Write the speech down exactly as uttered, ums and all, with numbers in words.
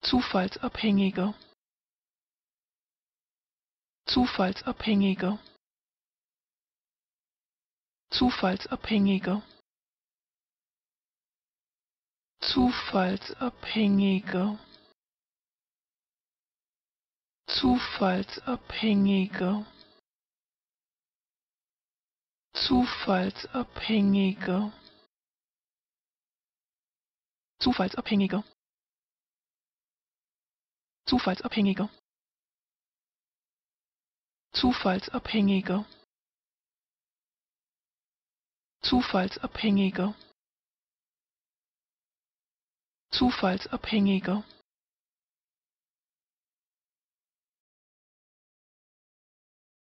zufallsabhängige, zufallsabhängige, zufallsabhängige, zufallsabhängige, zufallsabhängige, zufallsabhängige, zufallsabhängige, zufallsabhängige, zufallsabhängige, zufallsabhängige, zufallsabhängige.